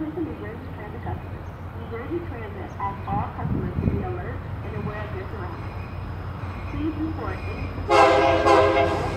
Attention to New Jersey Transit customers. New Jersey Transit asks all customers to be alert and aware of their surroundings. Please report any